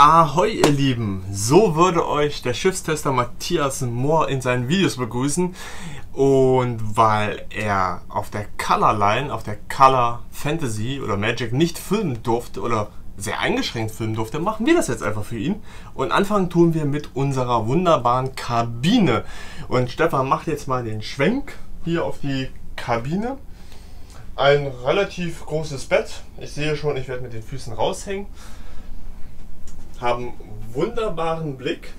Ahoi ihr Lieben, so würde euch der Schiffstester Matthias Mohr in seinen Videos begrüßen. Und weil er auf der Color Line, auf der Color Fantasy oder Magic nicht filmen durfte oder sehr eingeschränkt filmen durfte, machen wir das jetzt einfach für ihn. Und anfangen tun wir mit unserer wunderbaren Kabine. Und Stefan macht jetzt mal den Schwenk hier auf die Kabine. Ein relativ großes Bett. Ich sehe schon, ich werde mit den Füßen raushängen. Haben wunderbaren Blick.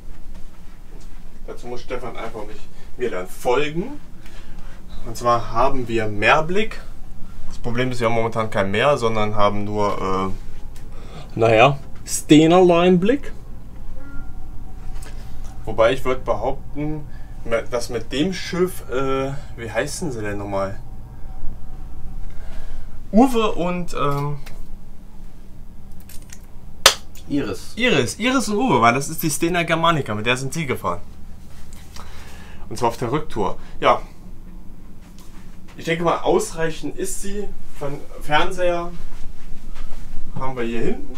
Dazu muss Stefan einfach mir dann folgen. Und zwar haben wir Meerblick. Das Problem ist, wir haben momentan kein Meer, sondern haben nur, Stena Line Blick. Wobei ich würde behaupten, dass mit dem Schiff, wie heißen sie denn nochmal? Uwe und Iris und Uwe, weil das ist die Stena Germanica, mit der sind sie gefahren. Und zwar auf der Rücktour. Ja, ich denke mal, ausreichend ist sie. Von Fernseher haben wir hier hinten.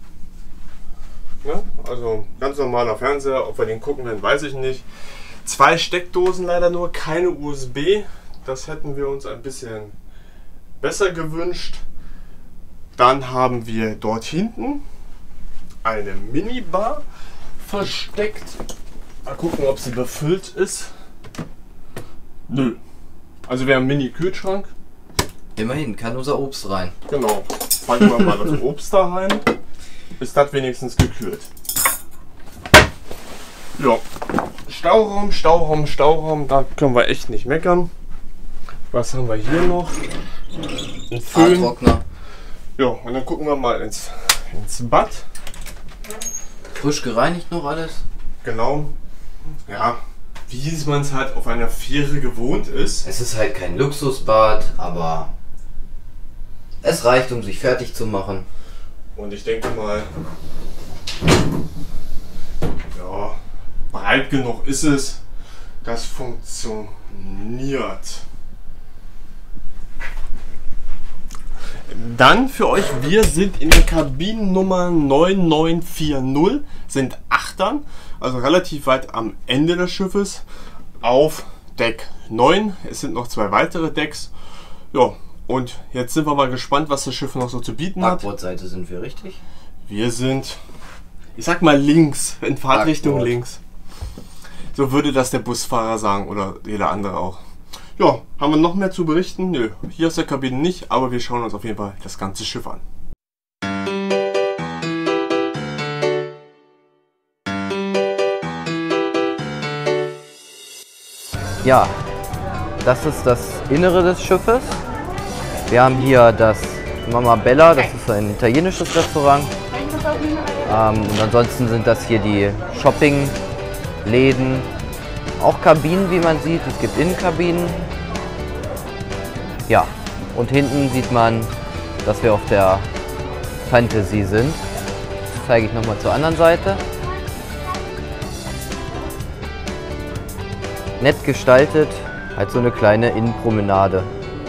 Ja, also ganz normaler Fernseher, ob wir den gucken werden, weiß ich nicht. 2 Steckdosen leider nur, keine USB. Das hätten wir uns ein bisschen besser gewünscht. Dann haben wir dort hinten eine Minibar versteckt. Mal gucken, ob sie befüllt ist. Nö. Also wir haben einen Mini-Kühlschrank. Immerhin kann unser Obst rein. Genau. Packen wir mal das Obst da rein. Ist das wenigstens gekühlt. Ja. Stauraum. Da können wir echt nicht meckern. Was haben wir hier noch? Ein Föhn. Trockner. Ja, und dann gucken wir mal ins Bad. Frisch gereinigt noch alles. Genau. Ja, wie man es halt auf einer Fähre gewohnt ist. Es ist halt kein Luxusbad, aber es reicht, um sich fertig zu machen. Und ich denke mal, ja, breit genug ist es. Das funktioniert. Dann für euch, wir sind in der Kabinennummer 9940, sind Achtern, also relativ weit am Ende des Schiffes, auf Deck 9. Es sind noch 2 weitere Decks. Ja, und jetzt sind wir mal gespannt, was das Schiff noch so zu bieten hat. Backbordseite sind wir richtig? Wir sind, ich sag mal links, in Fahrtrichtung Backbord. links. So würde das der Busfahrer sagen oder jeder andere auch. Ja, haben wir noch mehr zu berichten? Nö, hier aus der Kabine nicht, aber wir schauen uns auf jeden Fall das ganze Schiff an. Ja, das ist das Innere des Schiffes. Wir haben hier das Mama Bella, das ist ein italienisches Restaurant. Und ansonsten sind das hier die Shopping-Läden. Auch Kabinen, wie man sieht. Es gibt Innenkabinen. Ja, und hinten sieht man, dass wir auf der Fantasy sind. Das zeige ich nochmal zur anderen Seite. Nett gestaltet, halt so eine kleine Innenpromenade.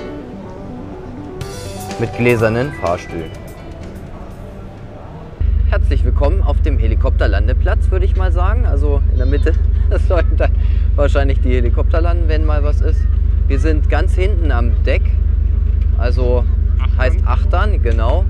Mit gläsernen Fahrstühlen. Herzlich willkommen auf dem Helikopterlandeplatz, würde ich mal sagen. Also in der Mitte, das sollten dann wahrscheinlich die Helikopter landen, wenn mal was ist. Wir sind ganz hinten am Deck, also heißt Achtern, genau.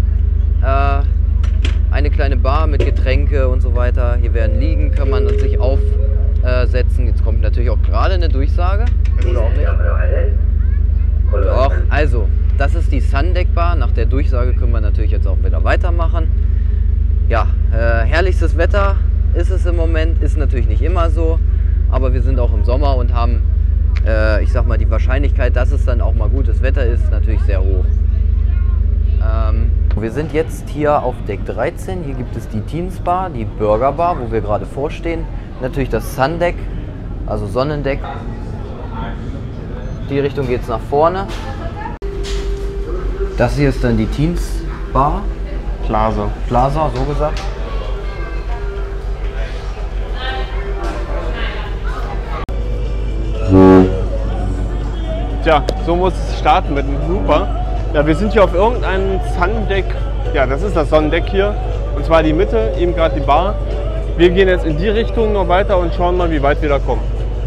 Eine kleine Bar mit Getränke und so weiter. Hier werden liegen, kann man sich aufsetzen. Jetzt kommt natürlich auch gerade eine Durchsage. Oder auch nicht? Doch, also, das ist die Sundeck Bar. Nach der Durchsage können wir natürlich jetzt auch wieder weitermachen. Ja, herrlichstes Wetter ist es im Moment, ist natürlich nicht immer so, aber wir sind auch im Sommer und haben, ich sag mal, die Wahrscheinlichkeit, dass es dann auch mal gutes Wetter ist, natürlich sehr hoch. Wir sind jetzt hier auf Deck 13, hier gibt es die Teens Bar, die Burger Bar, wo wir gerade vorstehen, natürlich das Sundeck, also Sonnendeck. Die Richtung geht es nach vorne. Das hier ist dann die Teens Bar. Plaza, so gesagt. Tja, so muss es starten mit dem Looper. Ja, wir sind hier auf irgendeinem Sundeck. Ja, das ist das Sonnendeck hier. Und zwar die Mitte, eben gerade die Bar. Wir gehen jetzt in die Richtung noch weiter und schauen mal, wie weit wir da kommen.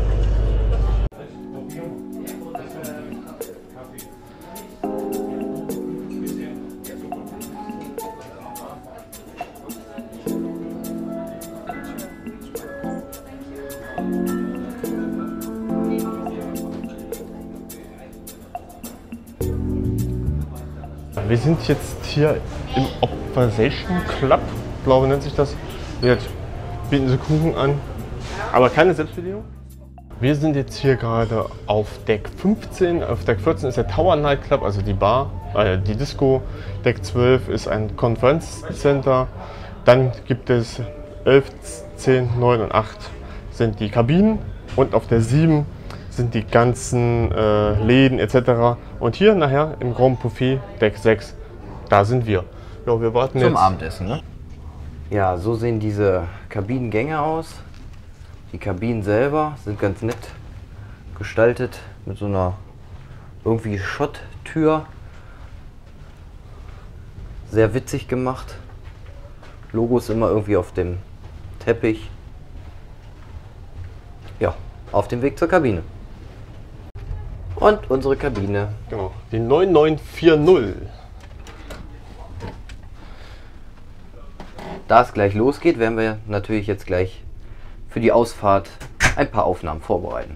Wir sind jetzt hier im Obversation Club, glaube nennt sich das. Jetzt bieten sie Kuchen an, aber keine Selbstbedienung. Wir sind jetzt hier gerade auf Deck 15. Auf Deck 14 ist der Tower Night Club, also die Bar, die Disco. Deck 12 ist ein Konferenzcenter. Dann gibt es 11, 10, 9 und 8 sind die Kabinen. Und auf der 7 sind die ganzen Läden etc. Und hier nachher im Grand Buffet, Deck 6, da sind wir. Ja, wir warten Zum jetzt. Abendessen, ne? Ja, so sehen diese Kabinengänge aus. Die Kabinen selber sind ganz nett gestaltet mit so einer irgendwie Schotttür. Sehr witzig gemacht. Logos immer irgendwie auf dem Teppich. Ja, auf dem Weg zur Kabine. Und unsere Kabine. Genau, die 9940. Da es gleich losgeht, werden wir natürlich jetzt gleich für die Ausfahrt ein paar Aufnahmen vorbereiten.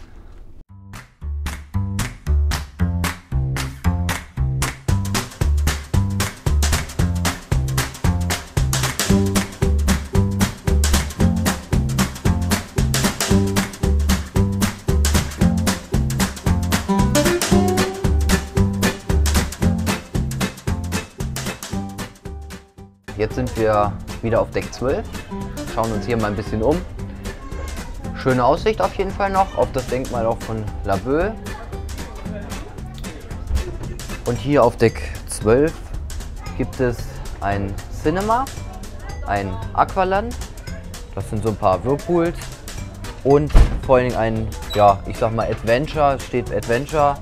Jetzt sind wir wieder auf Deck 12, schauen uns hier mal ein bisschen um. Schöne Aussicht auf jeden Fall noch auf das Denkmal auch von Laboe. Und hier auf Deck 12 gibt es ein Cinema, ein Aqualand, das sind so ein paar Whirlpools und vor allen Dingen ein, ja, ich sag mal Adventure, steht Adventure,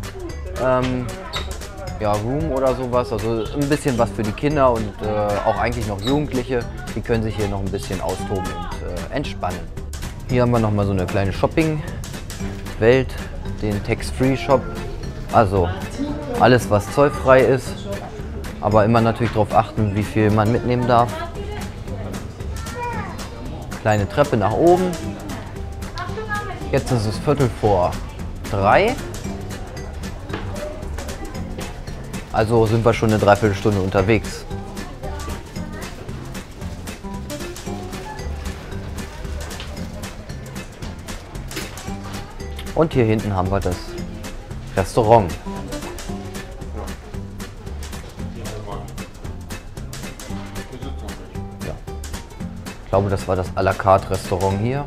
ja, Room oder sowas, also ein bisschen was für die Kinder und auch eigentlich noch Jugendliche, die können sich hier noch ein bisschen austoben und entspannen. Hier haben wir noch mal so eine kleine Shopping-Welt, den Tax-Free-Shop, also alles was zollfrei ist, aber immer natürlich darauf achten, wie viel man mitnehmen darf. Kleine Treppe nach oben, jetzt ist es 2:45. Also sind wir schon eine Dreiviertelstunde unterwegs. Und hier hinten haben wir das Restaurant. Ja. Ich glaube, das war das à la carte Restaurant hier.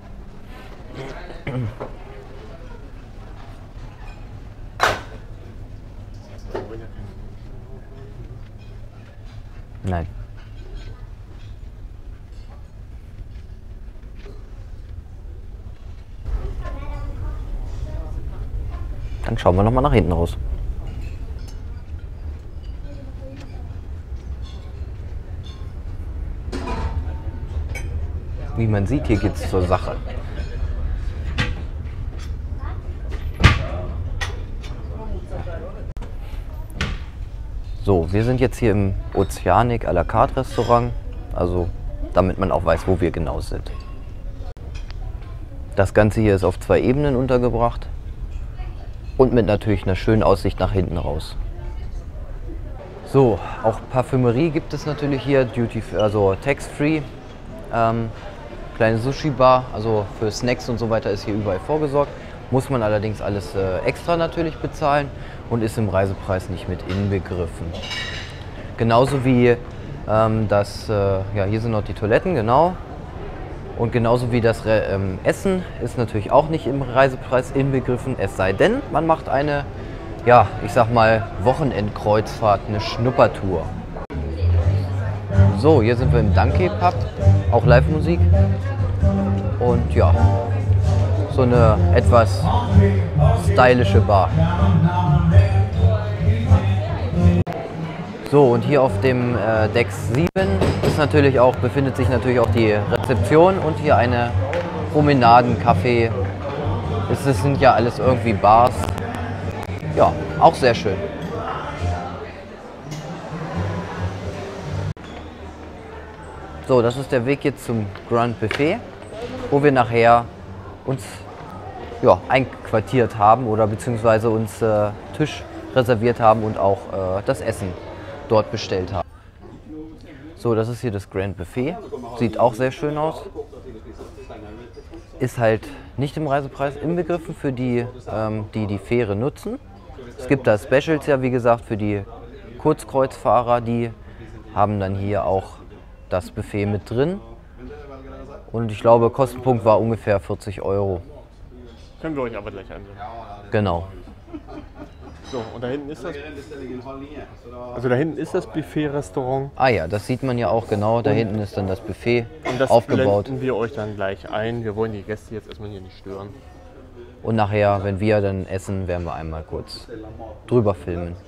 Nein. Dann schauen wir noch mal nach hinten raus. Wie man sieht, hier geht es zur Sache. So, wir sind jetzt hier im Oceanic à la carte Restaurant, also damit man auch weiß, wo wir genau sind. Das Ganze hier ist auf 2 Ebenen untergebracht und mit natürlich einer schönen Aussicht nach hinten raus. So, auch Parfümerie gibt es natürlich hier, Duty, also Tax-Free. Kleine Sushi-Bar, also für Snacks und so weiter ist hier überall vorgesorgt. Muss man allerdings alles extra natürlich bezahlen und ist im Reisepreis nicht mit inbegriffen. Genauso wie ja, hier sind noch die Toiletten, genau. Und genauso wie das Essen ist natürlich auch nicht im Reisepreis inbegriffen, es sei denn, man macht eine, ja, ich sag mal, Wochenendkreuzfahrt, eine Schnuppertour. So, hier sind wir im Danke Pub, auch Live-Musik. Und ja, so eine etwas stylische Bar. So, und hier auf dem Deck 7 ist ist natürlich auch, befindet sich natürlich auch die Rezeption und hier eine Promenadencafé. Es sind ja alles irgendwie Bars. Ja, auch sehr schön. So, das ist der Weg jetzt zum Grand Buffet, wo wir nachher uns einquartiert haben oder beziehungsweise uns Tisch reserviert haben und auch das Essen dort bestellt haben. So, das ist hier das Grand Buffet. Sieht auch sehr schön aus. Ist halt nicht im Reisepreis inbegriffen für die, die Fähre nutzen. Es gibt da Specials ja, wie gesagt, für die Kurzkreuzfahrer, die haben dann hier auch das Buffet mit drin. Und ich glaube, Kostenpunkt war ungefähr 40 Euro. Können wir euch aber gleich ansehen. Genau. So, und da hinten ist das. Also da hinten ist das Buffet-Restaurant. Ah ja, das sieht man ja auch genau. Da hinten ist dann das Buffet und das aufgebaut. blenden wir euch dann gleich ein. Wir wollen die Gäste jetzt erstmal hier nicht stören. Und nachher, wenn wir dann essen, werden wir einmal kurz drüber filmen.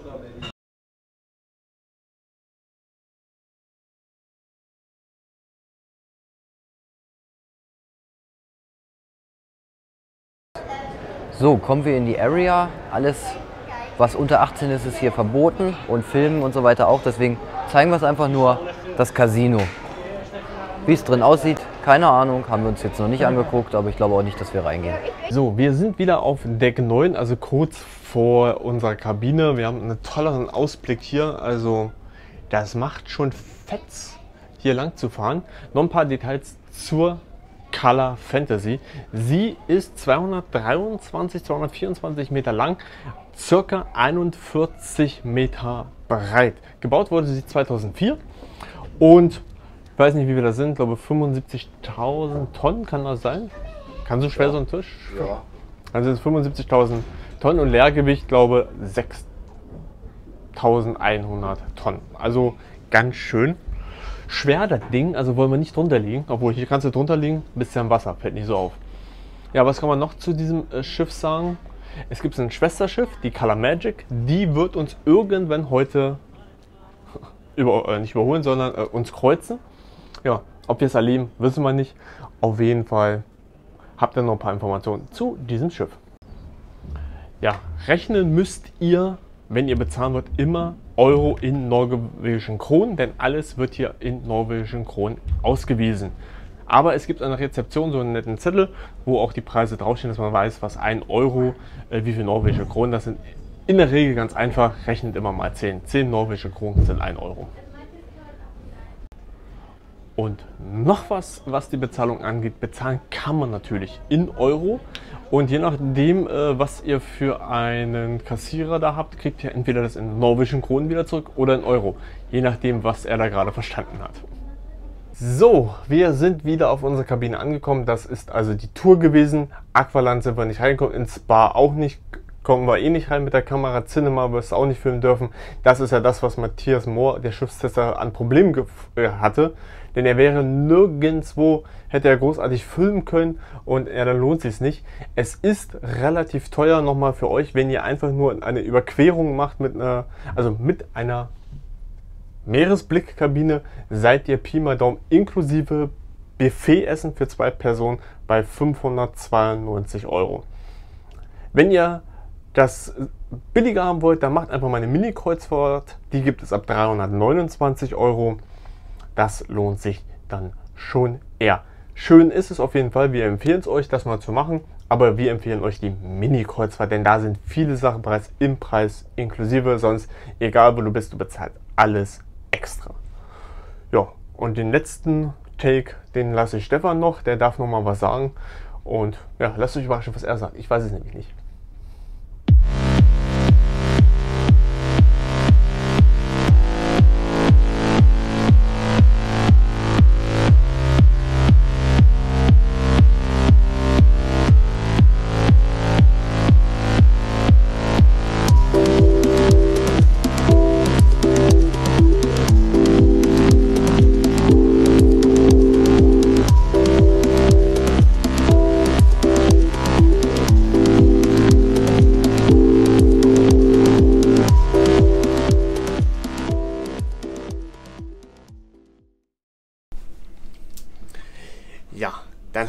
So, kommen wir in die Area. Alles, was unter 18 ist, ist hier verboten und Filmen und so weiter auch. Deswegen zeigen wir es einfach nur, das Casino. Wie es drin aussieht, keine Ahnung, haben wir uns jetzt noch nicht angeguckt, aber ich glaube auch nicht, dass wir reingehen. So, wir sind wieder auf Deck 9, also kurz vor unserer Kabine. Wir haben einen tolleren Ausblick hier, also das macht schon fetz, hier lang zu fahren. Noch ein paar Details zur Color Fantasy. Sie ist 224 Meter lang, circa 41 Meter breit. Gebaut wurde sie 2004 und ich weiß nicht, wie wir da sind, ich glaube 75.000 Tonnen, kann das sein? Kann so schwer so ein Tisch? Ja. Also es ist 75.000 Tonnen und Leergewicht, glaube 6.100 Tonnen. Also ganz schön schwer das Ding, also wollen wir nicht drunter liegen, obwohl hier kannst du drunter liegen, bist ja im Wasser, fällt nicht so auf. Ja, was kann man noch zu diesem Schiff sagen? Es gibt ein Schwesterschiff, die Color Magic, die wird uns irgendwann heute nicht überholen, sondern uns kreuzen. Ja, ob wir es erleben, wissen wir nicht. Auf jeden Fall habt ihr noch ein paar Informationen zu diesem Schiff. Ja, rechnen müsst ihr, wenn ihr bezahlen wollt, immer Euro in norwegischen Kronen, denn alles wird hier in norwegischen Kronen ausgewiesen. Aber es gibt an der Rezeption so einen netten Zettel, wo auch die Preise draufstehen, dass man weiß, was 1 Euro, wie viel norwegische Kronen das sind. In der Regel ganz einfach, rechnet immer mal 10. 10 norwegische Kronen sind 1 Euro. Und noch was, was die Bezahlung angeht, bezahlen kann man natürlich in Euro. Und je nachdem, was ihr für einen Kassierer da habt, kriegt ihr entweder das in norwegischen Kronen wieder zurück oder in Euro. Je nachdem, was er da gerade verstanden hat. So, wir sind wieder auf unserer Kabine angekommen. Das ist also die Tour gewesen. Aqualand sind wir nicht reingekommen, ins Spa auch nicht. Kommen wir eh nicht rein mit der Kamera. Cinema wirst du auch nicht filmen dürfen. Das ist ja das, was Matthias Mohr, der Schiffstester, an Problemen hatte. Denn er wäre nirgendwo, hätte er großartig filmen können und dann lohnt es sich nicht. Es ist relativ teuer nochmal für euch, wenn ihr einfach nur eine Überquerung macht mit einer Meeresblickkabine, seid ihr Pi mal Daumen inklusive Buffetessen für 2 Personen bei 592 Euro. Wenn ihr das billiger haben wollt, dann macht einfach mal eine Mini-Kreuzfahrt. Die gibt es ab 329 Euro. Das lohnt sich dann schon eher. Schön ist es auf jeden Fall. Wir empfehlen es euch, das mal zu machen. Aber wir empfehlen euch die Mini-Kreuzfahrt, denn da sind viele Sachen bereits im Preis inklusive. Sonst, egal wo du bist, du bezahlst alles extra. Ja, und den letzten Take, den lasse ich Stefan noch. Der darf noch mal was sagen. Und ja, lasst euch überraschen, was er sagt. Ich weiß es nämlich nicht.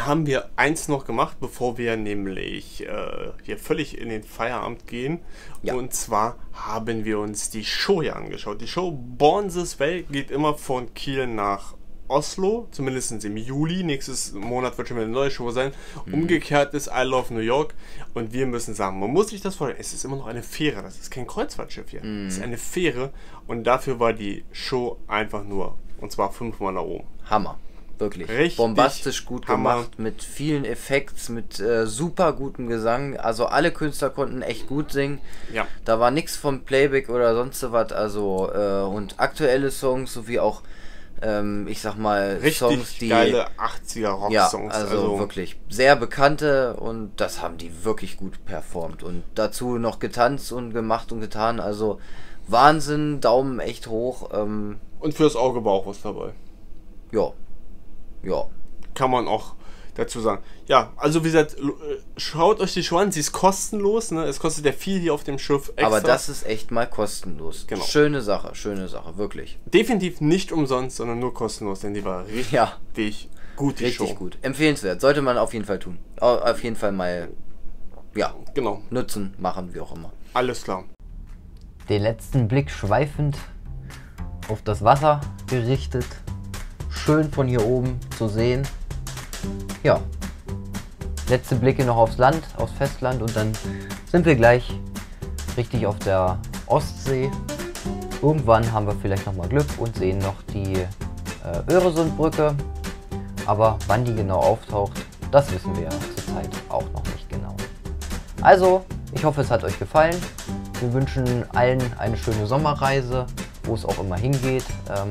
haben wir eins noch gemacht, bevor wir nämlich hier völlig in den Feierabend gehen. Ja. Und zwar haben wir uns die Show hier angeschaut. Die Show Born This Way geht immer von Kiel nach Oslo, zumindest im Juli. Nächstes Monat wird schon wieder eine neue Show sein. Umgekehrt ist I Love New York. Und wir müssen sagen, man muss sich das vorstellen, es ist immer noch eine Fähre. Das ist kein Kreuzfahrtschiff hier. Es ist eine Fähre. Und dafür war die Show einfach nur, und zwar 5-mal nach oben. Hammer. Wirklich. Richtig bombastisch gut gemacht, mit vielen Effekten, mit super gutem Gesang. Also alle Künstler konnten echt gut singen. Ja. Da war nichts vom Playback oder sonst was. Also und aktuelle Songs sowie auch, ich sag mal, richtig Songs, die geile 80er Rock-Songs. Ja, also wirklich sehr bekannte, und das haben die wirklich gut performt. Und dazu noch getanzt und gemacht und getan. Also Wahnsinn, Daumen echt hoch. Und fürs Auge war auch was dabei. Ja. Ja. Kann man auch dazu sagen. Ja, also wie gesagt, schaut euch die Show an, sie ist kostenlos, ne? Es kostet ja viel hier auf dem Schiff extra. Aber das ist echt mal kostenlos. Genau. Schöne Sache, wirklich. Definitiv nicht umsonst, sondern nur kostenlos, denn die war richtig gut, die Show. Richtig gut. Empfehlenswert, sollte man auf jeden Fall tun. Auf jeden Fall mal, genau, nutzen, machen, wie auch immer. Alles klar. Den letzten Blick schweifend auf das Wasser gerichtet. Schön von hier oben zu sehen. Ja, letzte Blicke noch aufs Land, aufs Festland, und dann sind wir gleich richtig auf der Ostsee. Irgendwann haben wir vielleicht noch mal Glück und sehen noch die Öresundbrücke. Aber wann die genau auftaucht, das wissen wir zurzeit auch noch nicht genau. Also, ich hoffe, es hat euch gefallen. Wir wünschen allen eine schöne Sommerreise, wo es auch immer hingeht,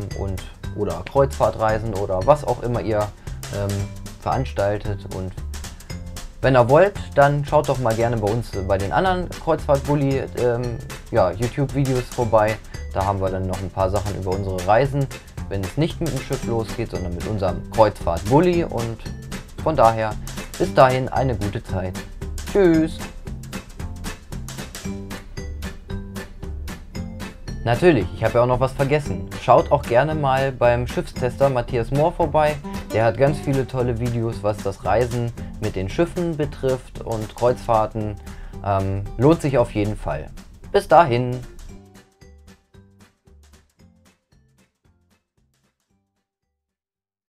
oder Kreuzfahrtreisen oder was auch immer ihr veranstaltet. Und wenn ihr wollt, dann schaut doch mal gerne bei uns bei den anderen Kreuzfahrt-Bulli YouTube-Videos vorbei. Da haben wir dann noch ein paar Sachen über unsere Reisen, wenn es nicht mit dem Schiff losgeht, sondern mit unserem Kreuzfahrt-Bulli. Und von daher, bis dahin eine gute Zeit. Tschüss! Natürlich, ich habe ja auch noch was vergessen. Schaut auch gerne mal beim Schiffstester Matthias Mohr vorbei. Der hat ganz viele tolle Videos, was das Reisen mit den Schiffen betrifft und Kreuzfahrten. Lohnt sich auf jeden Fall. Bis dahin!